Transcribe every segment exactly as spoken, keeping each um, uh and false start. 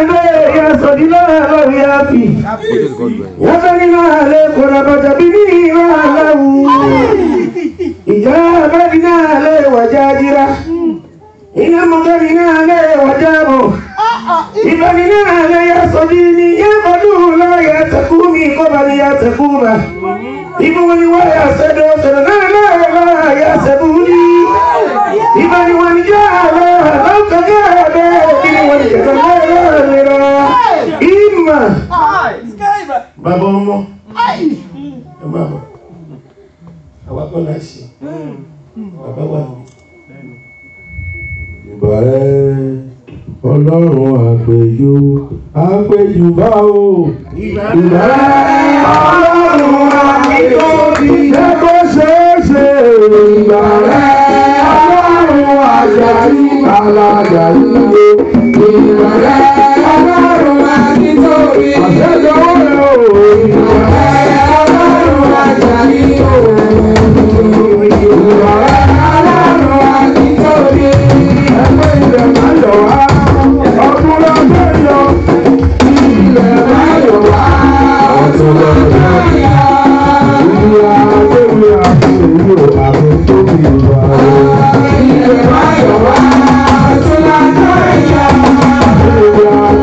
يا صديلا يا في يا صديلا لكنا بجبني وله إجابتنا له وجاجرة إن مغرنا له وجابه إبننا له يا صديني يا بدولا يا تكومي قبل يا تكومة إبني ويا سدو سدنا لا يا سبوني إبني ونجالا لو كجابه إبني ونجالا إما بابا أمو بابا àwa kọ́ la ṣe bàbá wa ìbàrẹ̀ ọlọ́run àpèjú àpèjú bá o ìbàrẹ̀ ọlọ́run àpèjú ṣé kó ṣeé ṣe ìbàrẹ̀ ọlọ́run àjàyí bàlágà yìí ìbàrẹ̀ ọlọ́run àpèjú àṣẹjọ́ rẹ̀ o ìbàrẹ̀ ọlọ́run àjàyí o. Yeah.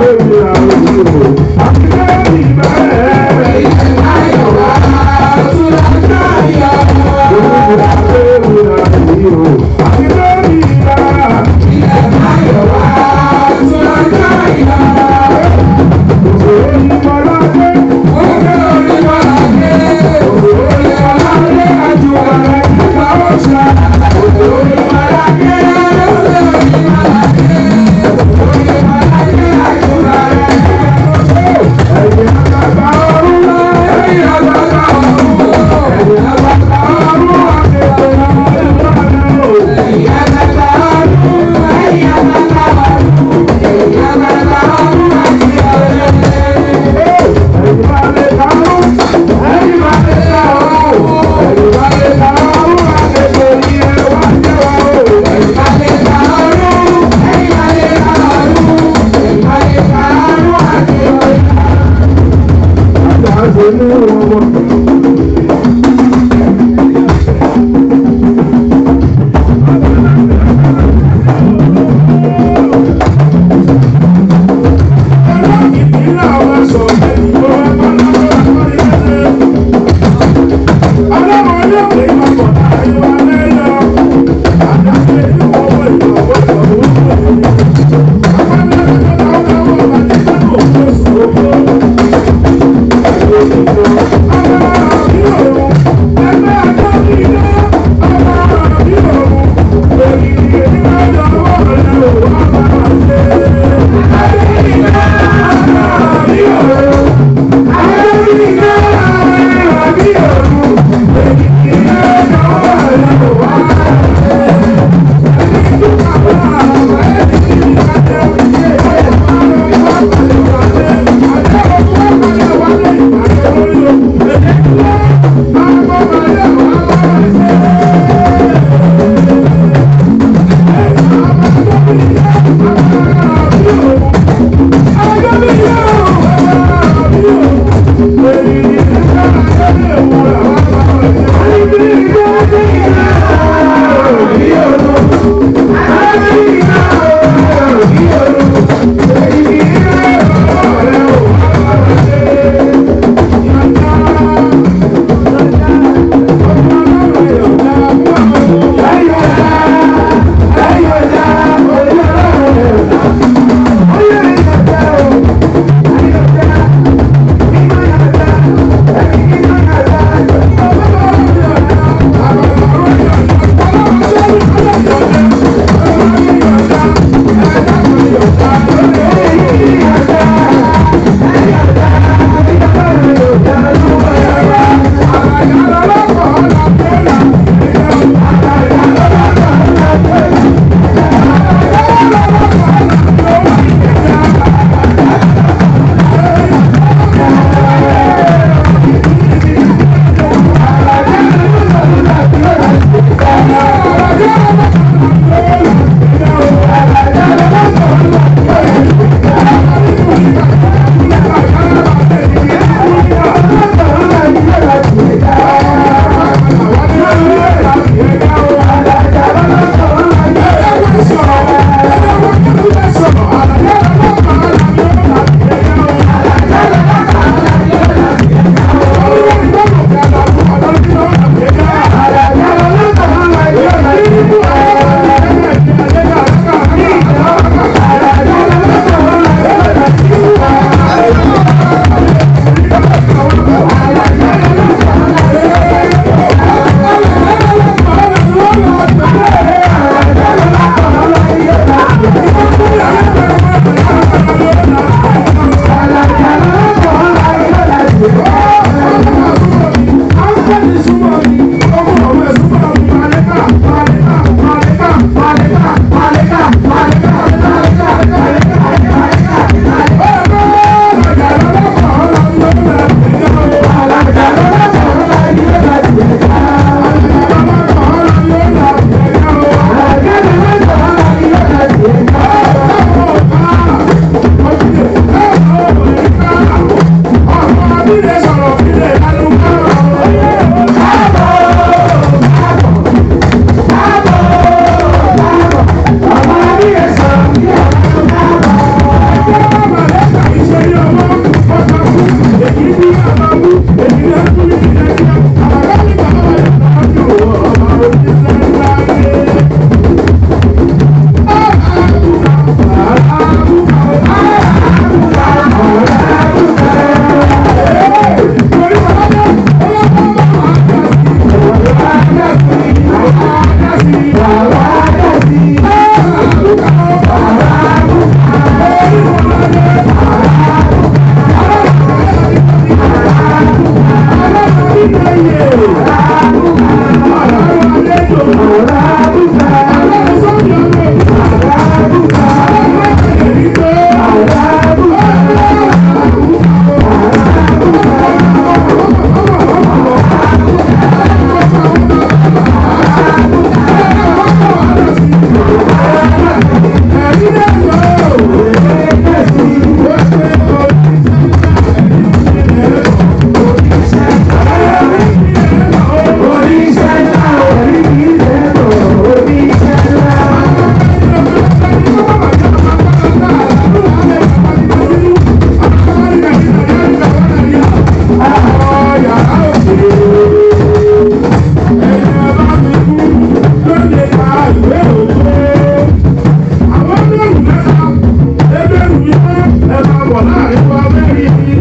bọ̀ láàrin wa mẹ́rin yìí.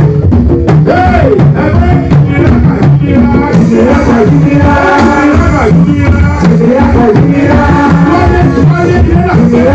Ẹgbẹ́ ìdílé kàdúrà ìdílé kàdúrà ìdílé kàdúrà wọlé wọlé ìdílé kàdúrà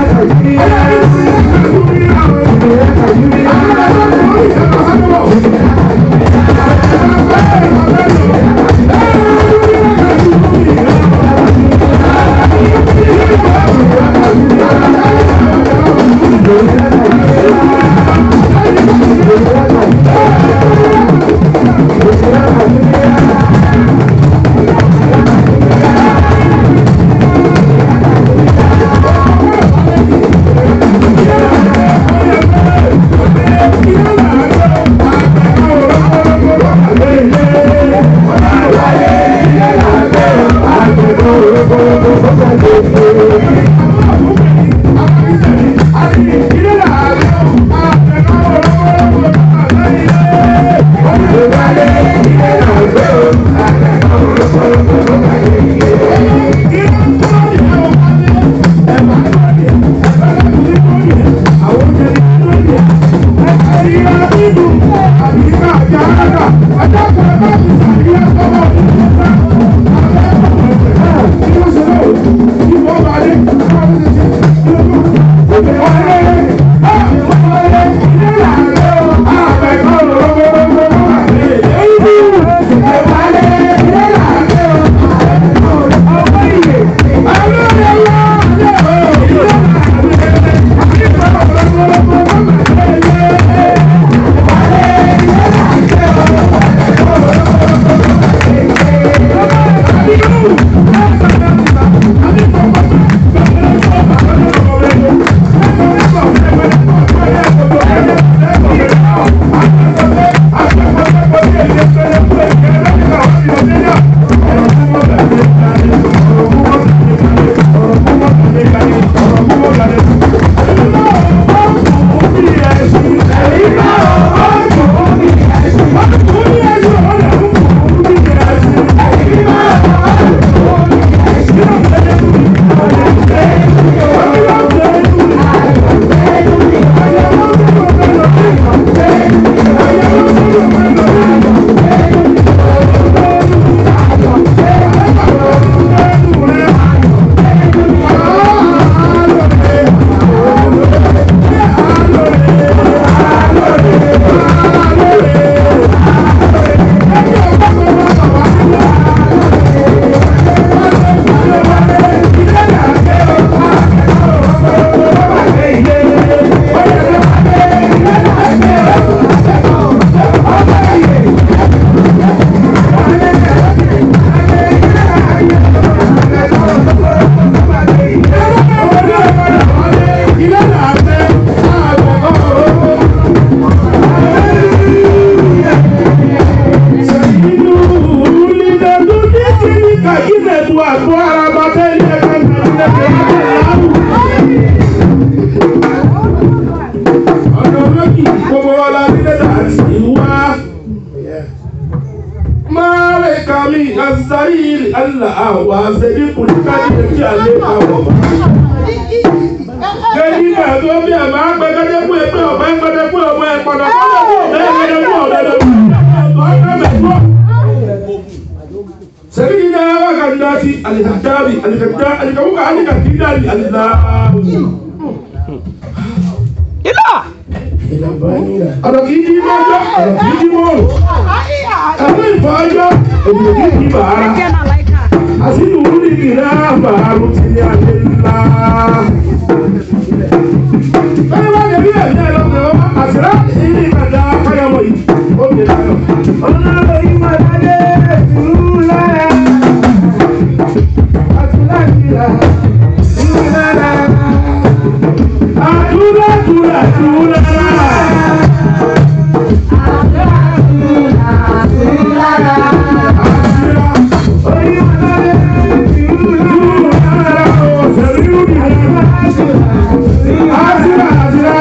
Azira, Azira,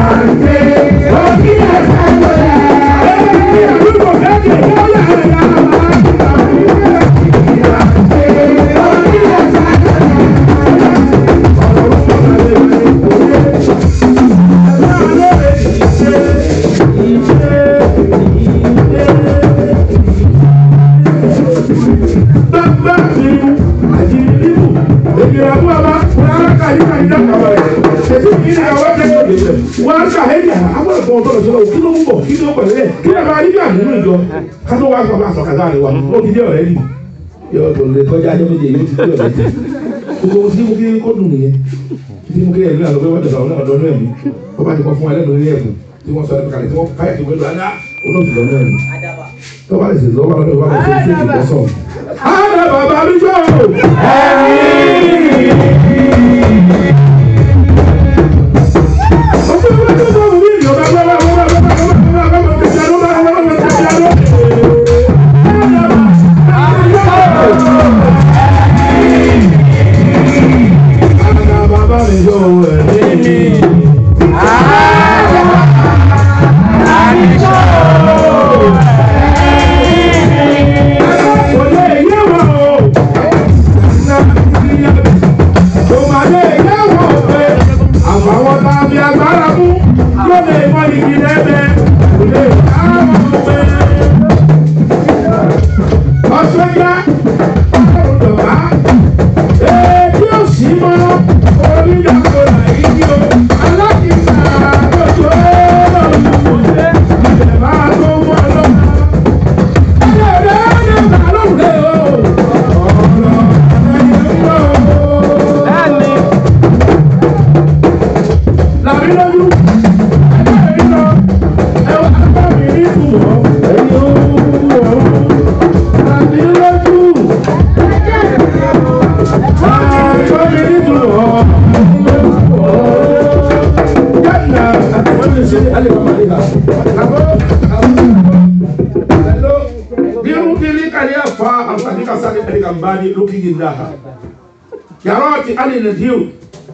Yarati ali nadiu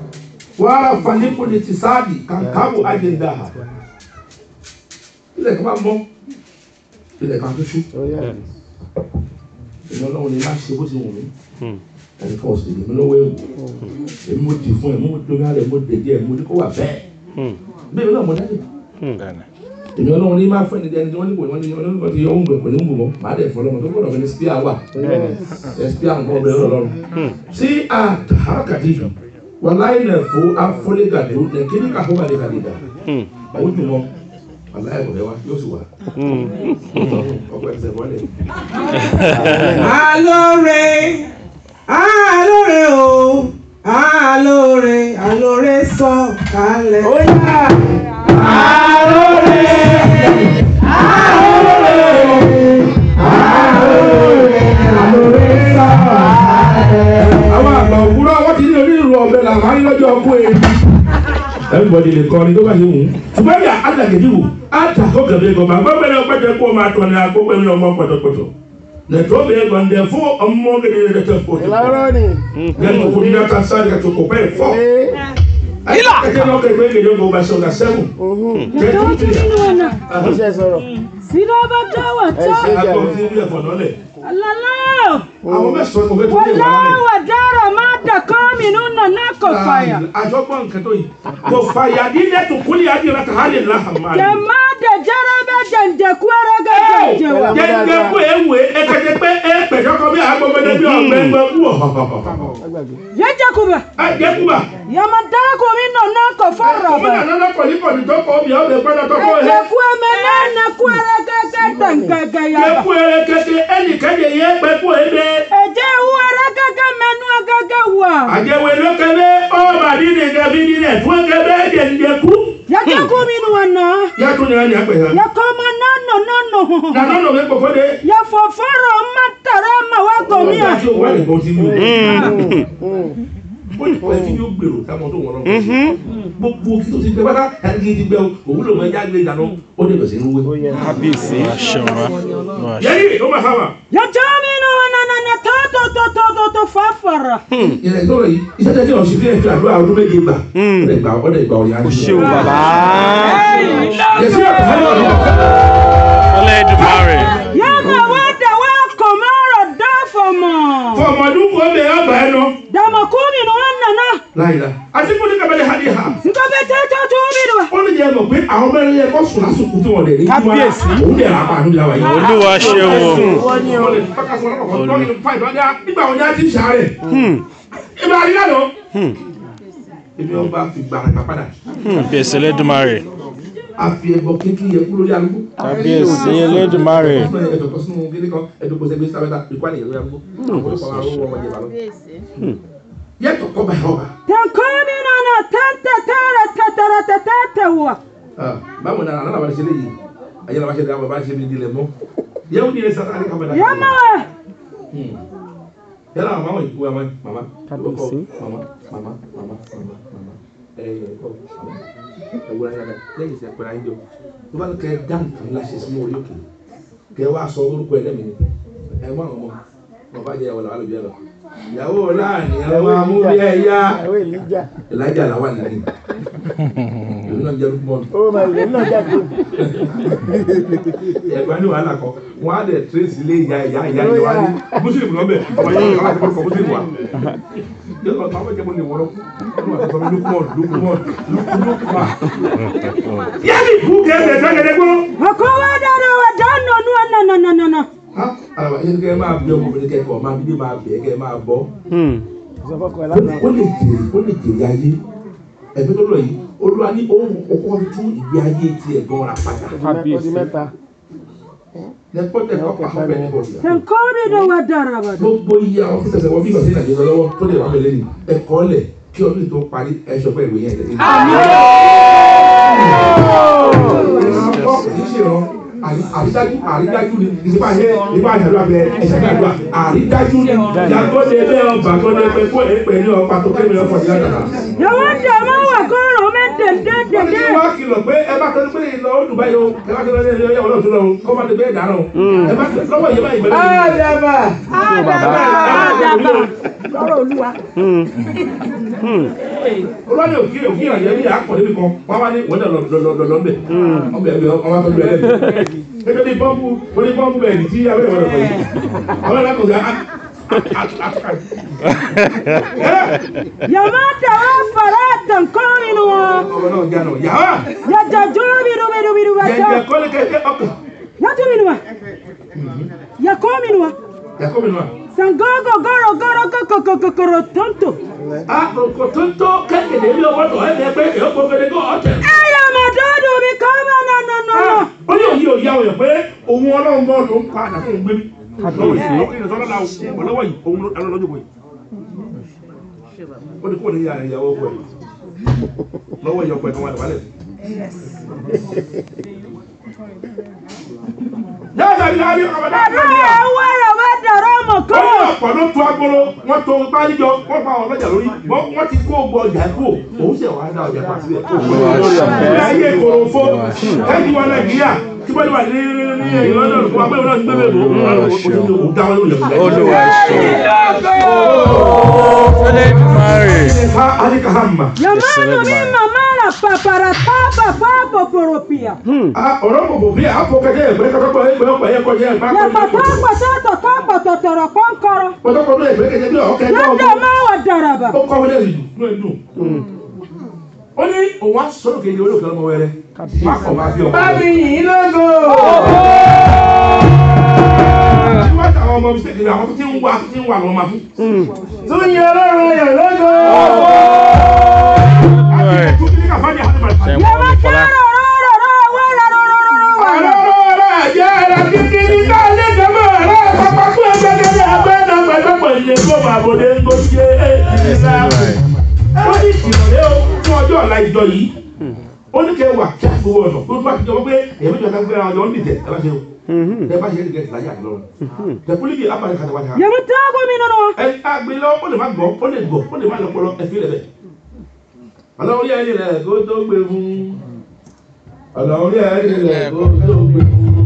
wa faliku litisadi kankabu ajendaha ile kama mo ile kan tusu ino lo ni ma se bo ti wun mi ẹni kan sì ní lọ́wọ́ ewu èmi mo dì fún ẹ mo lórí alẹ́ mo dèdè ẹ mo ní kó wà bẹ́ẹ̀ bẹ́ẹ̀ náà mo dájú èmi ọlọ́run ní máa fẹ́ ní ẹni tí wọ́n ní kò ní wọ́n ní kò tí yọ ohun gbẹ̀pẹ̀ ní ń bù mọ́ máa dẹ̀ fọlọ́mọ tó gbọ́dọ̀ fẹ́ ní spíà wà ẹ spíà nǹkan ọbẹ̀ ọlọ́run sí àkàkàdì wọn láì nà fún afọlẹ́gàdó nà kíní ká fún bàdé kàdé dà ó dùn mọ́ aláì kò fẹ́ wá yóò sì wá ọkọ̀ ẹsẹ̀ wọlé. alóore alóore o alóore alóore sọ kalẹ̀. ó yá alóore alóore alóore alóore sọ kalẹ̀. àwọn àgbà òwúrọ̀ wọ́n ti ní onírúurú ọ̀bẹ làwọn á ní lọ́jọ́ ọkọ èyí. everybody lè kọ́ ni tó bá ṣe wù ú. ṣùgbọ́n bí àdàgẹ̀dì wò á tà kó gẹ̀gẹ̀ gọ̀mà gbọ́gbẹ́rẹ́ ọpẹ́jẹ kó máa tọ́ ni agbógbẹ́rẹ́ ọmọ pọ̀tọ̀pọ̀tọ̀. Nẹ̀tọ́ bẹ̀rẹ̀ gbọ̀ndẹ̀ fún ọmọ gẹ̀gẹ̀ rẹ̀ tẹ̀ pọ̀. Lẹ́nu kò ní ata sáré kàtó kò bẹ́ẹ̀ fọ́. Ilà. Ẹ̀jẹ̀ náà kẹ̀kẹ́ gẹ̀gẹ̀ gbọ̀ bá ṣọ̀gà sẹ́wù. Sino batawa ta. Alala. Àwọn mẹ́sàn-án kò fẹ́ tó dé wà Wala lálẹ́. wadara mada kami nuna nako fire. Àjọpọ̀ nǹkan tó yìí. Kò fàyà dídé tó kúlì àdìrà ká hálì láhàmà. Jamade jarabe jende kuere gaje wa. Jẹ́jẹ́ kó ewé ẹ̀kẹ́jẹ́ pé ẹ pẹ̀jọ́ kan bí agbọ̀gbọ̀dẹ bí ọ̀gbẹ́ gbọ́ kú ọ̀. Yeje kuba. Ẹ jẹ́ kúbà. Yamada ko mi no nako fara Ọmọ náà ba. lọ́nà kọ̀lí kọ̀lí tó kọ́ bí ọ̀gbẹ́ gbọ́dọ̀ tó kọ́ ẹ̀. Eje kuwe menene kuere gaje tangage ya. Yẹ́kú ẹrẹ kẹ́kẹ́ ẹnìkẹ́jẹ yẹ pẹ́kú ebe. Eje uere gaje menu gaje wa. Àjẹwé ló kẹ́lẹ́ ọ̀bà dídì gẹ̀bí dídẹ̀ fún kẹ́bẹ́ ẹ̀jẹ̀ ǹjẹ̀kú. Yeje kumi nuwana. Yàtú ni ẹni àpẹ̀ yẹn. Yakoma nano nano. Nànà ló fẹ́ kọ̀kọ́ de. Ya foforo matara ma wa gomia. Ọ̀gá tí o wà lè gbọ́ tí mi ò. Ó ní pẹ̀lú kí ni ó gbèrò táwọn tó wọ̀n lọ. Gbogbo kí tó ti gbẹ pátá ẹni kí ti gbẹ o òwúlò máa já gbé ìdáná ó dé bẹ̀sẹ̀ ní wúwé. Kábíyèsí aṣọ wa. Yẹ́nì ó máa sábà. Ya jami no na na na to to to to to tó fàfàrà. ìrẹ̀ tó rẹ̀ yìí iṣẹ́ tẹ́tí ọ̀sìn fi ẹ̀fẹ̀ àdúrà ọdún méje gbà ọ̀dẹ̀ ìgbà ọ̀dẹ̀ ìgbà ọ̀yà ni. ṣé o bàbá. yẹ̀sí ọ̀tọ̀ ayọ̀ ọ̀dọ̀. Olódùmarè. Yàgò wá dàwọ́ kò mọ́rọ̀ dá fọmọ. fọmọdún kò bẹ̀ ọ́ bàá nọ. Dàmọ̀kú mi ni wọ́n nana. láyìlá àti kò ní kábẹ́lẹ́ hadi ha. Sikọ́bẹ̀ tẹ́tọ́ tó mi ni wa. ó ní jẹ́ mọ̀ pé àwọn mẹ́rin yẹ kó sùn lásìkò tí wọ́n lè rí. Kábíyèsí. òun dẹ̀ rápa àdúgbò àwọn yìí. Olúwa ṣe wo. nígbà wọn yá ti sàárẹ̀. ìbá rí lánàá. èmi ọba fi gbàràkà padà. Kábíyèsí Olódùmarè. a fi ẹbọ kékeré yẹ kúrò lórí arúgbó. Kábíyèsí Olódùmarè. ẹ̀dọ̀ kọ́ sínú kíní kan ẹ̀dọ̀ kọ́ sẹ́gbẹ́ sábẹ́ta ìkọ́ àlè lórí arúgbó. àwọn olùkọ́ àwọn ọmọ ọmọdé bá lọ. yẹ́tọ̀ kọ́ bá yà ọba. Tẹ̀kọ́ mi nana tẹ́tẹ̀ tẹ́rẹ̀ tẹ́tẹ̀rẹ̀ tẹ́tẹ̀ wà. báwo ni àná làwọn ṣe léyìí ayé làwọn ṣe lè àwọn bá ṣe bí dilẹ̀ mọ́ yẹ́wò ní ẹ̀sán àti kàmẹ́lá. Yàmà. yálà àwọn máa ń wọ àwọn màmá kábíyèsí màmá màmá màmá màmá màmá ẹ̀yẹ ẹ̀kọ́ màmá ẹ̀wọ̀n ayé rẹ̀ lẹ́yìn ìṣẹ̀ pẹ̀lú ayé jọ tó bá kẹ́ dáhùn kan láṣẹ sínú orí òkè kẹ́ wá sọ orúkọ ẹlẹ́mì ni ẹ̀ mọ́ àwọn ọmọ bàbá jẹ́ ìyàwó làwọn àlùbí ẹ̀ lọ ìyàwó láàrin ẹ̀ máa mú bí ẹ̀ yá ìlàjà làwọn àlùbí ìlú náà jẹ́ rúkúmọ́ mi. ó máa ìlú náà jáde. ẹ̀gbọ́n ní wàhálà kan wọ́n á dẹ̀ tírèsì lé ìyá ìyá ìyá ìyá wa ní mùsùlùmí lọ́bẹ̀ ọmọ yẹn kọ́ láti kọ́ mùsùlùmí wa. ọ̀tọ̀ àwọn ìjẹ́bọ̀ lè wọ́rọ́ ọdún àti sọ́mi lókùmọ̀ lókùmọ̀ lókùmọ̀. yẹ́nì kú kẹ́sẹ̀ sẹ́gẹ̀dẹ̀ gbọ́. Ọkọ wa dára wa dáná nù nànànànà. àlọ́ yẹn kẹ́ máa bí ọmọbìnrin kẹ́kọ̀ọ́ máa bí máa bẹ̀ẹ́ kẹ́ máa bọ́. ó lè jèrè ó lè jèrè ayé ẹ̀fẹ́ tó lọ yìí olúwa ní ohun ọkọ̀ tún ìgbé ayé ti ẹ̀gbọ́n ra padà. Kábíyèsí. lẹ́pọ̀tẹ̀ kọ́ pàṣẹ bẹ́ẹ̀ ní bọ̀dù. Tẹ̀kọ́ mi ni wà dára wa. gbogbo iye àwọn tó tẹ̀sẹ̀ wọ bí ìgbàsí nàìjíríà lọ́wọ́ tó lè wà mí lẹ́nu ẹ̀kọ́ lẹ̀ kí ọdún tó parí ẹ̀ṣọ́ pẹ́ ìwé yẹn lẹ́yìn. àrídájú àrídájú ni ìsìnkú àṣẹ ìbá àṣàlú abẹ ẹ̀ṣẹ̀ bí àdúrà àrídájú ni yàgòdè bẹ́ẹ̀ ọba tó lè pẹ́ kó èpè ní ọ̀pá tó kéwì ọ̀pọ̀ ní ọ̀dàdà. Yàwó dè má wà kó rò mí dèndéndé. wọ́n ti wá kìlọ̀ pé ẹ bá tọ́jú pé ìlọ ó dùn báyìí o ẹ bá tọ́jú pé ìlọ yẹ̀wò lọ́tún lọ́wọ́ kó má ti gbé ìdáná o ẹ bá lọ́wọ́ yẹ báyìí gbẹ́dẹ́. Àdàbà. Àdàbà. Àdàbà. Lọ́rọ̀ Olúwa. olúwa ní òkè òkè ìrànjẹ́ bí àpọ̀ níbi kan wọ́n wá ní wọ́n dẹ̀ lọ́lọ́bẹ̀ ọbẹ̀ ẹ̀bẹ̀ ọmọ tó gbé ẹlẹ́bẹ̀ gẹ́gẹ́ bí bọ́ǹbù oní bọ́ǹbù bẹ̀ẹ̀dì tí abẹ́ ìwọ̀n rẹ̀ yìí àwọn ẹ̀rọ kò gá Yàmá dàwọ́ fara tẹ̀kọ́ mi ni wọn. ọmọ náà gánà yàrá Yàjà jó mi ni mi ni mi ni wa jọ. jẹjẹ kọ́lé kẹ́kẹ́ ọkọ̀ Yàtú mi ni wa. Yàkọ́ mi ni wa. yàkọ́ mi nù wa. Sangogo goro goro kokokokoro tonto. a kò tó ń tó kẹ́kẹ̀dé bí ọwọ́ tó ẹ̀ pé èyí kò fẹ́lẹ́ kó ọ̀tẹ̀. Ẹyà màdọ́dù mi kọ́ mọ́ nánánánà. ó ní òye òye àwọn èèyàn pé òun ọlọ́run bọ́ ló ń pa àdàkùn òun gbé mi. lọ́wọ́ yìí àwọn ènìyàn sọ́lá lọ́wọ́ yìí òun lọ́jọ́ bọ̀ yìí. ó ní kó ní ìyàwó ọkọ ẹ̀ lọ́wọ́ yìí ọkọ ẹ̀ kan wà lọ́wọ́ yàtọ̀ ní ayé ọmọ náà. Bàbá ẹ̀ wá rẹ̀ wá dàrọ́ mọ̀ kọ́. wọ́n yóò pọ̀ ló tu agbolo wọ́n to páríjọ wọ́n pa àwọn ọlọ́jà lórí wọ́n ti kó gbọ́ ọjà kó òun ṣe wàá dá ọjà pa sílẹ̀ kó gbọ́ ọjà. ilé ayé ìkòròfó ẹ̀jú wa nàìjíríà tí wọ́n wà ní ẹ̀yìn lọ́dọ̀ fún wa pé wọ́n ti gbé bèbò òun dá wọn lórí ọ̀sẹ̀. Olúwa ṣe. Olódùmarè. ha alikahama. Yàmá nù mí màmá rà pàpàrà tábà fáàbò pòròpìà. ọ̀rọ̀ bòbò bí àpò kẹ́kẹ́ ẹ̀gbẹ́ kọ́kọ́ ẹgbẹ́ ọ̀pọ̀ ẹ̀yẹ kọjá ẹ̀gbẹ́ Yàpà tábà tọ̀tọ̀ tábà tọ̀tọ̀rọ̀ pọ́nkọrọ. pọ̀tọ́kọ́ ẹ̀gbẹ́ kẹ́kẹ́ bí ọ̀kẹ́ Yàtọ̀ máa wà dàràbà. ó kọ́ wọlé ìlú ní ìlú. ó ní òun á sọ̀rọ̀ kejì olóòkè ọmọ wẹrẹ má kọ̀ máa bí ọmọ. Bábí yìí lógo. wọ́n ti àwọn ọmọ mi sẹ́kẹ̀lẹ̀ àwọn tó ti ń wá tó ti ń wà lọ́wọ́ máa fún. Tún yẹ ọlọ́run ayọ̀ lógo. Yàmá dàrọ̀ rọ̀rọ̀ rọ̀ wá rọ̀rọ̀ rọ̀rọ̀ wà. àlọ́rọ̀ jẹ́ ẹ̀rọ kíkí ní káàlẹ́ jẹ́mọ́ ẹ̀rọ pápá fún ẹgbẹ́gẹ́gẹ́ abẹ́nà pẹ̀lẹ́pẹ̀ ilé tó máa bòde ń gbó ṣe é ìlà. ó ní ìrọ̀lẹ́ fún ọjọ́ ọ̀la ìjọ yìí ó ní kẹ́ wà kí àgbowó ọ̀nà tó bá ti jọ pé èmi jọ káfíńkà ọjọ́ ń dìtẹ̀ ẹ bá ṣe o ẹ bá ṣe é dìgẹ́ ìlàjà àlọ́run tẹ̀kúlìkì apàdé kàtàwá ni. Yàmá tábà mi nínú. ẹ àgbẹ̀ lọ ó lè má gbọ́ ó lè gbọ́ ó lè má lọ pọlọ ẹ fi rẹ̀ bẹ̀. ọlọ́run yẹ ẹni rẹ̀ kó tó gbé fún ọlọ́run yẹ ẹni rẹ̀ kó tó gbé fún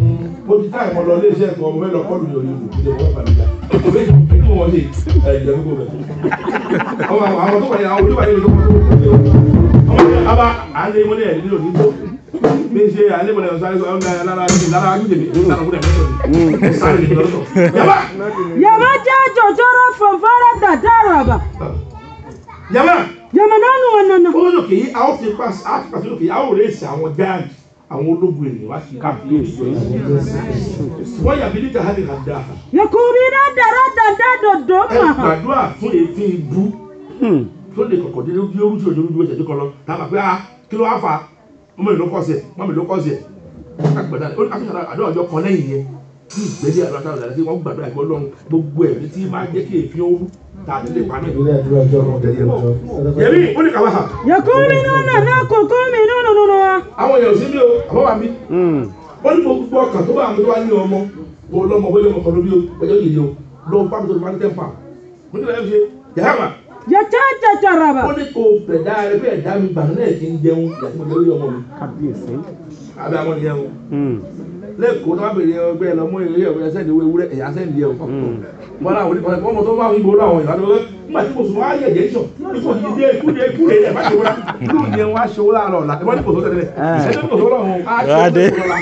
mo ti ká ìmọ̀ lọ ilé iṣẹ́ ẹ̀kọ́ ọmọ mẹ́lọ kọ́lù lórí ìlú ìjọba ìbànújá òwe ìlú wọn ṣe ẹ̀jẹ̀ gbogbo rẹ̀ àwọn tó wà ní àwọn olúwa ní ìlú tó kọ́ tó àbá àlẹ́ ìmọ̀lẹ́ ẹ̀ nílò nígbò bí ṣe àlẹ́ ìmọ̀lẹ́ ọ̀sán lára lára ajúdèmí lára kúrẹ̀ mẹ́sàn-án sáré ìdọ́lọ́tọ̀ yàbá. yàbá jẹ́ jòjòrò fòfòrò dàdáraba. yàbá. yàbá nánú wọn nánú. ó lókè yìí àwọn ti pàṣẹ àti pàṣẹ lókè yìí àwọn rèéṣì àwọn gáàgì àwọn ológun ènìyàn wá sí káàkiri ìjọ yìí wọ́n yàgbé níta hàn ní kàdá. yẹkùnrin náà dára dáadáa dòdò mà. ẹ gbàdúrà fún ètí ibú tó lè kọ̀kọ̀ dé lójú orúkọ òjò lójú ẹ̀jẹ̀ kọ́ lọ tàbí pé ah kí ló wá fa ọmọ ìlú kọ́sì ẹ̀ ọmọ ìlú kọ́sì ẹ̀ kágbàdá àdúrà ọjọ́ kan lẹ́yìn yẹn tí ìgbésí àdúrà táwọn ìlànà tí wọ́n gbàdúrà ìgbọ́ lọ́run gbogbo ẹ̀mí tí máa jẹ́ kí èéfín ó tàbí lè paná ìlú yẹmí ó ní kàwá. yẹkùnrin náà nàná kòkó mi nínú nínú wa. àwọn èèyàn sí mi o àbọ̀ wà mí. ó ní gbogbo ọkàn tó bá àwọn tó wá ní ọmọ bó lọ́mọ bó lọ́mọ kan lórí ọjọ́ yìí o lọ́wọ́ bá mi tó bá ní tẹ́ǹpà mo ní kí ṣe yàrá yàtá jàjàràbà. ó ní kò bẹ̀dá rẹ bí ẹ̀dá mi gbà náà kí n jẹun yàtí mo lórí ọmọ mi. kábíyèsí. abẹ́ àwọn ìyẹn o. lẹ́kọ̀ọ́ tó bá bèrè ẹgbẹ́ ẹ lọ mú ìrírí ẹ̀wọ̀ ẹsẹ̀ ìdíwọ́ ewúrẹ́ ẹ̀yà sẹ́ǹdì ẹ̀ o. wọ́n náà wọlé kọ́lẹ́ ọmọ tó bá wí gbòòrò àwọn ìlànà wọn nígbà tí kò sùn wọ́n á yẹ̀ jẹ́sọ̀ ipò yìí dé kúdé kúdé ẹ̀ bá ṣe wọ́n lù ní wọn á ṣe wọ́n láàárọ̀ ọ̀la ẹ̀wọ́n ní kò tó tẹ̀lé ẹ̀ṣẹ̀ ní kò tó lọ́wọ́ á ṣe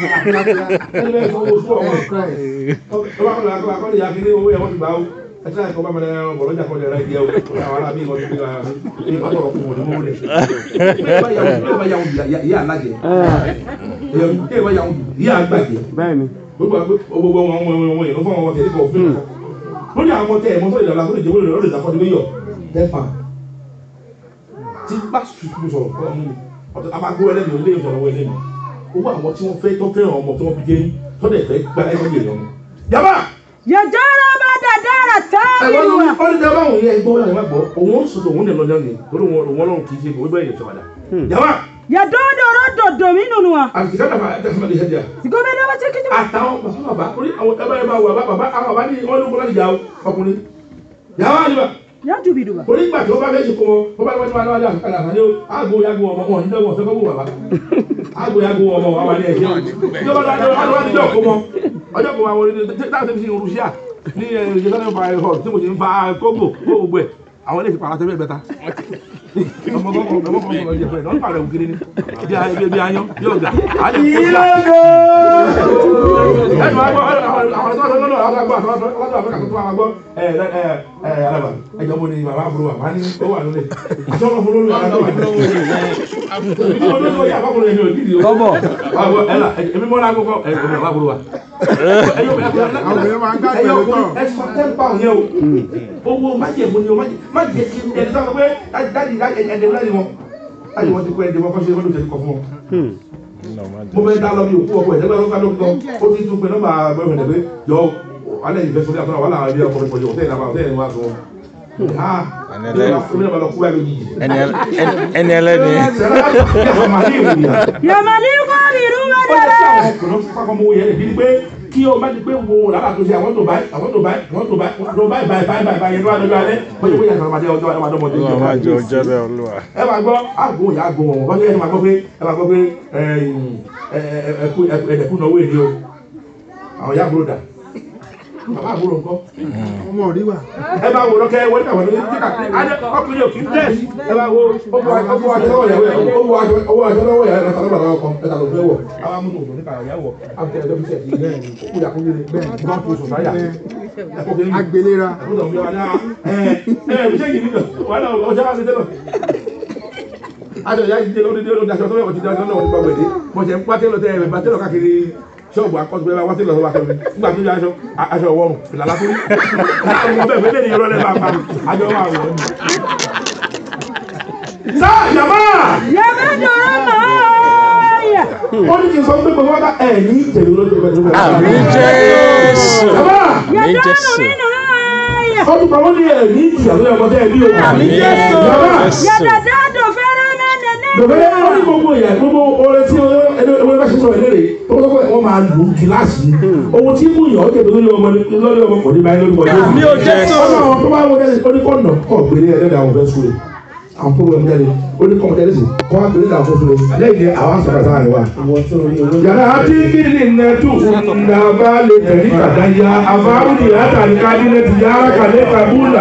wọ́n láàárọ̀ ẹtí láti kọ́ bá mẹ́lẹ́ bọ̀lọ́jà kọ́ lè ra ìdí ẹ̀wọ̀ àwọn arábí ìwọ̀n tó gbéra ní ọjọ́ ọkùnrin òní mọ́wọ́lẹ̀ ilé ìbá yàwó ìyá alájẹ ilé ìbá yàwó ìyá àgbàjẹ gbogbo àwọn ọmọ ọmọ ìlú fún àwọn tẹ̀lé kọ̀ fún un lórí àwọn tẹ̀ ẹ̀mọ́ sọ́dọ̀ ìdàlá tó lè jẹ́ wọlé lọ́dọ̀ ìdàkọ́ nílé yọ̀ tẹ́fà tí bá sùkúrú sọ̀rọ̀ fún ọmọ ọ̀tọ̀ abagbó ẹlẹ́mi ò lè sọ̀rọ̀ wọ ẹlẹ́mi owó àwọn tí wọ́n fẹ́ tó fẹ́ràn ọmọ tí wọ́n fi gé tọ́lẹ̀ fẹ́ gbá ẹgbẹ́ ìrìn ọmọ yàrá yàjọ́rọ̀ bá dàdára táàbí wa. ó ní dábàá òun yẹ ẹgbẹ́ wọn àyẹ̀wò àgbọ̀ òun sọ̀tọ̀ òun nìlọ jẹun ni torí wọn lọ́run kì í ṣe òun bẹ́ẹ̀ yẹ sọ̀rọ̀ dà. yàrá. yàdọ́dọ̀rọ̀ dọ̀dọ̀ mi nínú wa. àti kàdà fà ẹ̀dá sọ́mọdé ṣẹ́jà. sìgọ́ bẹ́ẹ̀ náà wá ṣe kíjọba. àtàwọn pàṣẹ bàbá orí àwọn ẹgbẹ́ ẹ̀ bá wà bàbá àwọn bàbá ní wọn ló kọ́ láti jà ọkùnrin. yàrá ni wa. yàtú bi duba. orí ìgbà tí wọ́n bá fẹ́ ṣe kó wọn wọ́n bá wọ́n ti wá lọ́wọ́ àkàlà àkàlà ó àgbo yàgò ọmọ wọn ní dẹ́gbọ̀n fẹ́ kó wù bàbá àgbo yàgò ọmọ wa wà ní ẹ̀ṣẹ́ ìjọba lọ́wọ́ ní ọjọ́ kó mọ ọjọ́ kó mọ àwọn onídìí táwọn tẹ́lifíṣìn olùṣíà ní ìjọba fa hall tí mo ṣe ń fa kóńgò gbogbo ẹ̀ àwọn ilé ìfipá àtẹ́bẹ̀ bẹ́ta ọmọ gbọ́ngàn ọmọ gbọ́ngàn ọjọ́ ìfẹ́ lọ́nà pàrọ̀ òkiri ni bí ayán bí ọ̀gá àjẹ́ ìlọ́gọ́ ẹ̀dùn àgbọ̀ àwọn tó wà lọ́nà àwọn àgbọ̀ àwọn tó wà lọ́nà tó wà gbọ́ ẹ̀ẹ́dàbà ẹjọ́ mo ní bàbá àbúrò wà má ní ó wà lónìí àti ọmọ fún olórí àwọn tó wà lónìí kọ́bọ̀ ẹ̀là èmi mọ́ra gbogbo ẹ̀ẹ́dùn bàbá àbúrò wà ẹ̀sọ́ tẹ́ńpà yẹn o owó májèmú ni o májè kí ẹni sọ pé dáàdì ẹ̀ẹ́dẹ̀ láti wọn láti wọn ti kó ẹ̀ẹ́dẹ̀ wọn kọ́ ṣe wọ́n ló tẹ̀lé kọ́ fún wọn. mo fẹ́ dá lọ bí òkú ọkọ ẹ̀ẹ́dẹ́gbẹ́ ló ká ló tọ́ ó ti tún pé nọ́mbà bẹ́ẹ̀ fẹ́ yọ alẹ́ ìfẹ́ sọ́dí àtọ́nà wà láàrin bí ọkùnrin pọ̀jù ọ̀tẹ́ ìlànà ọ̀tẹ́ ìlànà wà sọ ẹni ẹlẹ́ni. yamani kọ́ mi rú mẹ́tẹ́rẹ́. kí o má di pé wo làbà tó ṣe àwọn tó báyìí àwọn tó báyìí àwọn tó báyìí àwọn tó báyìí báyìí báyìí báyìí báyìí lọ́wọ́ lọ́jọ́ alẹ́ wọ́n ti wọ́n yàtọ̀ ọmọdé ọjọ́ ẹ̀ máa dọ́mọ ọdún Ọlọ́run máa jẹ ọjọ́ bẹ́ẹ̀ Olúwa. ẹ máa gbọ́ àgùn ìyá àgùn wọn wọ́n ẹ máa gbọ́ pé ẹ máa gbọ́ pé ẹ̀ẹ́dẹ̀kú náwó èdè o àwọn ìyá àbúrò dà bàbá àbúrò nǹkan ọmọ rí wa. ẹ máa wò lọ́kẹ́ wọ́n ní àwọn ọmọdé kíkà ọkùnrin òkì ń tẹ̀sí ẹ máa wo owó aṣọ lọ́wọ́ yàwó owó aṣọ lọ́wọ́ yàwó ẹ̀ta lọ́wọ́ lọ́wọ́ kan ẹ̀ta ló fẹ́ wọ̀ àwọn amúnú òṣèlú nípa ìyàwó àbúkẹ́ ẹ̀jọ́ bíṣẹ̀ sí ilé òkú yàkúnyé bẹ́ẹ̀ ní wọ́n tó oṣù sáyà agbélera. Aṣọ ìyá ìdílé lórí dé lórí aṣọ tó yẹ kó ti di aṣọ náà wọ́n ti gbàgbé dé mo ṣe ń pátẹ́ lọ tẹ́ ẹ̀rẹ̀ bá tẹ́lọ̀ káàkiri ṣọ́ọ̀bù akọ́sùgbẹ́ bá wá tẹ́lọ̀ wá tẹ́lọ̀ nígbà tó yẹ aṣọ aṣọ ọwọ́rùn ìlàlá tó rí ọmọ bẹ́ẹ̀ fẹ́lẹ́ ní ìrọ̀lẹ́ bá bá àjọ wà wọ̀ ọ́. Sáà yàmá. Yàmá dọ̀rọ̀ máa yà. Ó ní kí n sọ pé gbogbo wa bá ẹ̀ ní ìtẹ̀lé lórí ìgbà tó Àmì Jésù. Yàmá. Àmì Jésù. Ọdún kan wọ́n ní ẹ̀ ní ìtìyàwó ọmọdé ẹ̀ bí o. Àmì Jésù. Yàmá. Yàdàdà dòfẹ́rẹ́ mẹ́nẹ̀ẹ́nẹ́. Dòfẹ́rẹ́ ó ní gbogbo ìyà gbogbo oore tí ewé bá ṣe sọ ìlérè tó kọ́ pé wọ́n máa lù ú kíláàsì. Owó tí mú ìyàn ọ̀kẹ́ lórí ọmọ lórí ọmọ kò ní báyìí lórí ọmọ. Àmì Jésù. Ọlọ́run tó bá wọlé oníkọ̀ọ̀nà kọ̀ gbélé ẹlẹ́dàá àwọn fẹ́ súre. àwọn program jáde ó ní kọ́mọdé lẹ́sìn kọ́ wá pèlè àwọn fúnfún lẹ́yìn ní àwọn àṣà kàtà rẹ̀ wá. yàrá àti kíni nẹ́tù nàbà lè tẹ̀lé kàdá ya àbáwò ní látàrí kábínẹ̀tì yàrá kàlẹ́ kàbúlà.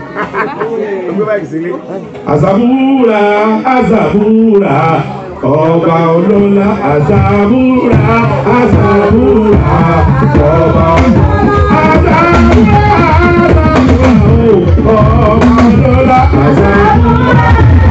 àzàbúrà àzàbúrà ọba olóla àzàbúrà àzàbúrà ọba àzàbúrà ọba olóla àzàbúrà.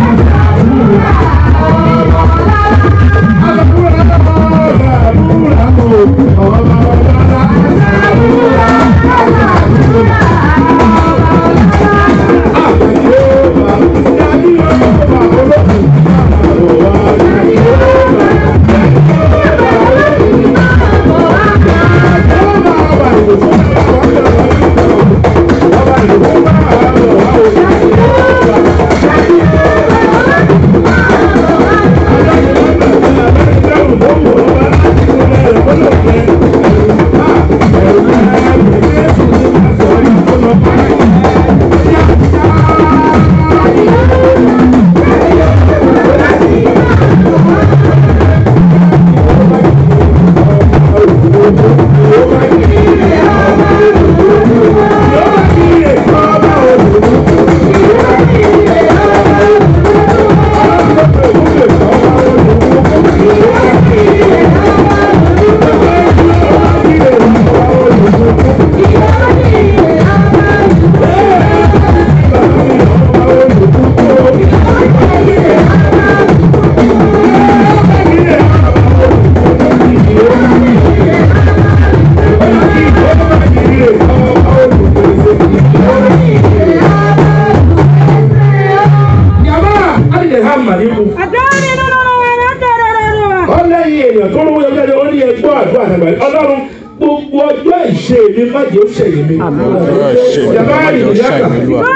Ọlọ́run gbogbo ọjọ́ ìṣe mi má jẹ́ ó ṣẹ̀yìn mi. Ìjọba ìlú yàtọ̀.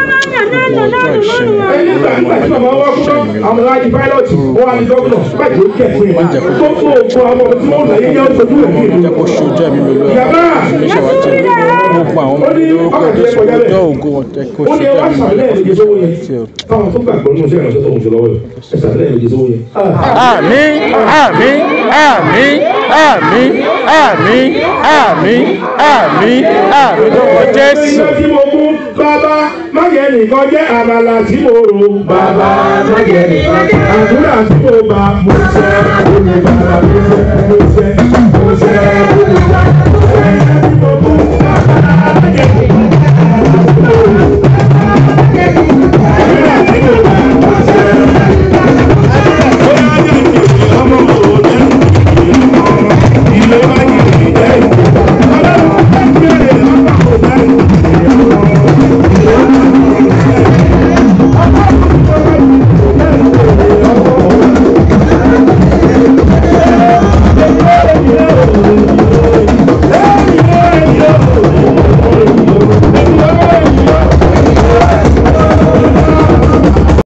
Ẹni gbà nígbà tí màmá wá kúrò àwọn aláàjì pílọ́tì wọ́n wá ní gómìnà má jẹ́ ó kẹ̀ fún ìmọ̀. Gbogbo òkú àwọn ọmọ tí wọ́n láyé yẹn ó sojú rẹ̀ fún ìlú. Ìjọba gbogbo àwọn ọmọ ìlú orúkọ Jésù ọjọ́ ògo ọ̀tẹ̀ kò ṣe jẹ́ mi lọ́wọ́. Táwọn tó gbàgbọ́ nínú iṣẹ́ ìrànṣẹ́ tó ń ṣe lọ́wọ́ yẹn ẹ ṣàlẹ́ ìrìnàjò sówó yẹn. Àmín àmín àmín àmín àmín àmín àmín àmín lórúkọ Jésù. Tí mo mú bàbá má jẹ́ nìkan jẹ́ àmàlà tí mo rò. Bàbá má jẹ́ nìkan jẹ́ àdúrà tí mo bá mo ṣe olùbàdàn mo ṣe mo ṣe.